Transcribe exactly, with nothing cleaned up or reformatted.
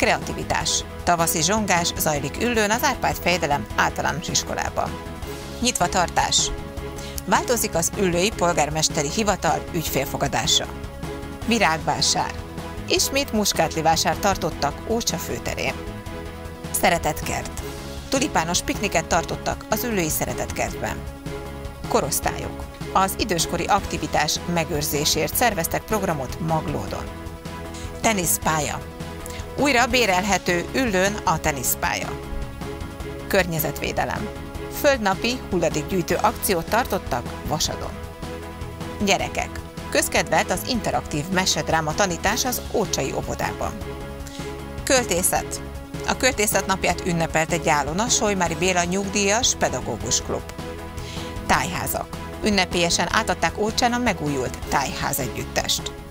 Kreativitás. Tavaszi zsongás zajlik Üllőn az Árpád-fejedelem általános iskolában. Nyitvatartás. Változik az üllői polgármesteri hivatal ügyfélfogadása. Virágvásár. Ismét muskátli-vásár tartottak Ócsa főterén. Szeretetkert. Tulipános pikniket tartottak az üllői Szeretetkertben. Korosztályok. Az időskori aktivitás megőrzésért szerveztek programot Maglódon. Teniszpálya. Újra bérelhető Üllőn a teniszpálya. Környezetvédelem. Földnapi hulladékgyűjtő akciót tartottak Vasadon. Gyerekek. Közkedvelt az interaktív mesedráma tanítás az ócsai óvodában. Költészet. A Költészet napját ünnepelte Gyálon a Solymári Béla Nyugdíjas Pedagógus Klub. Tájházak. Ünnepélyesen átadták Ócsán a megújult tájház együttest.